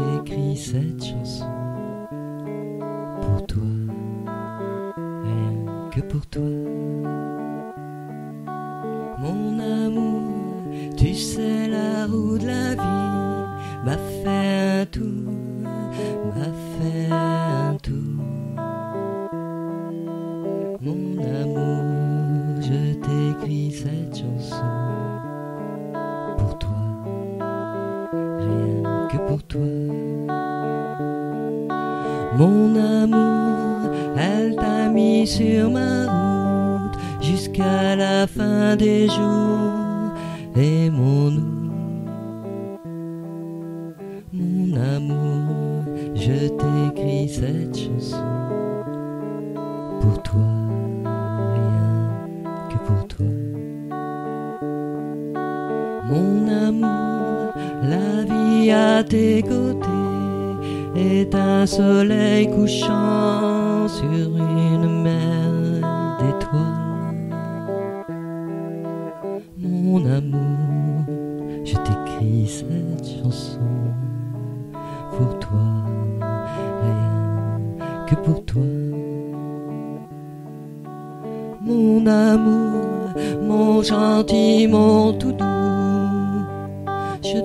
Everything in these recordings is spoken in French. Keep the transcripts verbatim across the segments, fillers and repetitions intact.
écrit cette chanson pour toi, rien que pour toi. Mon amour, tu sais la roue de la vie m'a fait un tour, m'a fait un tour. Mon amour, je t'écris cette chanson pour toi, rien que pour toi. Mon amour, elle t'a mis sur ma route jusqu'à la fin des jours. Aimons-nous, mon amour, je t'écris cette chanson pour toi, rien que pour toi. Mon amour, la vie à tes côtés est un soleil couchant sur une mer d'étoiles. Mon amour, je t'écris cette chanson pour toi, rien que pour toi. Mon amour, mon gentil, mon tout doux, je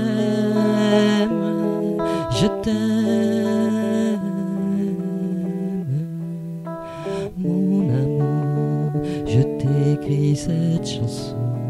t'aime, je t'aime. Mon amour, je t'écris cette chanson